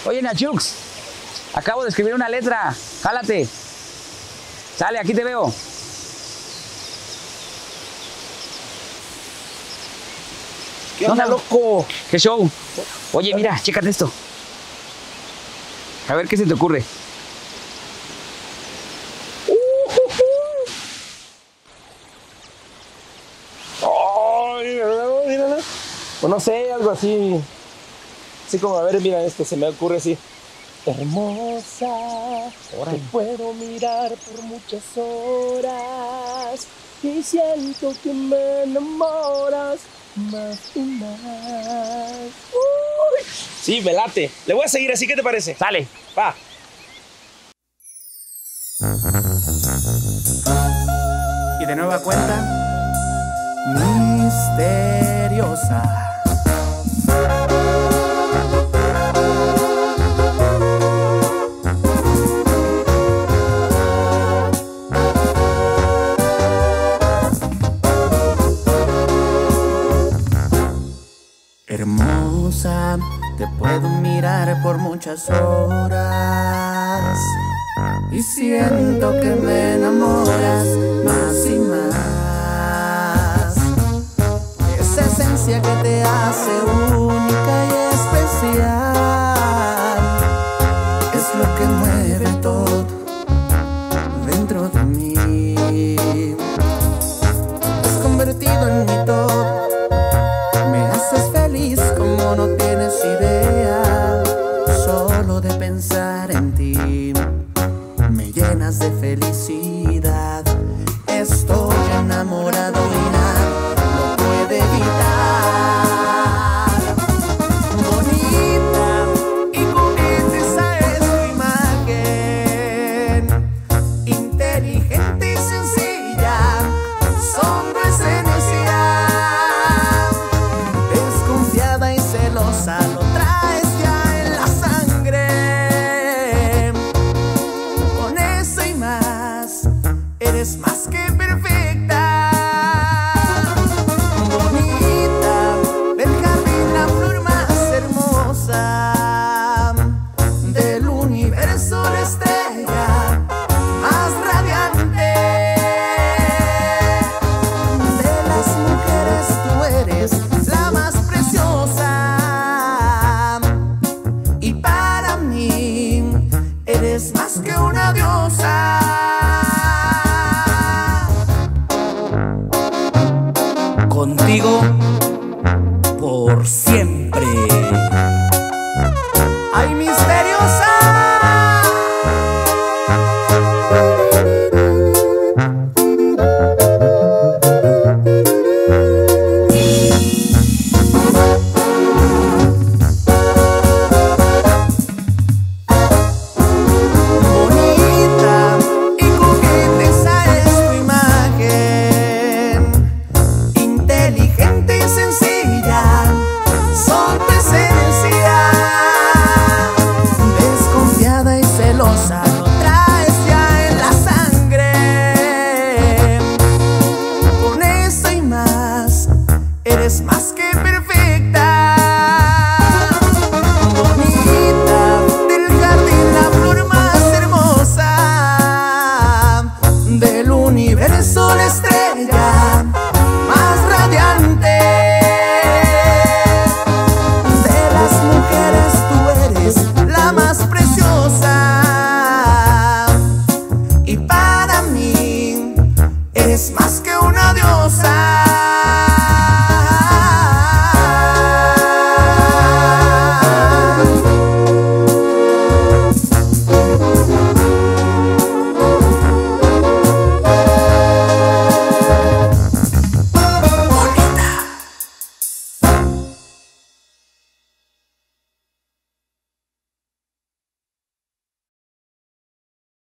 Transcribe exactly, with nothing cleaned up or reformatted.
Oye, Nachux, acabo de escribir una letra. Jálate. Sale, aquí te veo. ¿Qué onda, loco? ¿Qué show? Oye, mira, chécate esto. A ver qué se te ocurre. Ay, mírala. Pues no sé, algo así. Así como, a ver, mira esto, se me ocurre así. Hermosa, te puedo mirar por muchas horas y siento que me enamoras más y más. Uy. Sí, me late. Le voy a seguir así, ¿qué te parece? Sale. Va. Y de nueva cuenta, misteriosa. Hermosa, te puedo mirar por muchas horas y siento que me enamoras más y más. Esa esencia que te hace única y especial es lo que mueve todo dentro de mí. Te has convertido en mi todo. Me haces feliz como no tienes idea. Solo de pensar en ti me llenas de felicidad. Estoy enamorado y nada lo puede evitar. Bonita y bonita esa es tu imagen. Inteligente y sencilla son tu esencia. Desconfiada y celosa lo traes ya en la sangre. Con eso y más, eres más que perfecta. Bonita, del jardín la flor más hermosa, del universo la estrella más radiante. De las mujeres tú eres la más preciosa. Y para mí eres más que una diosa. Contigo por siempre.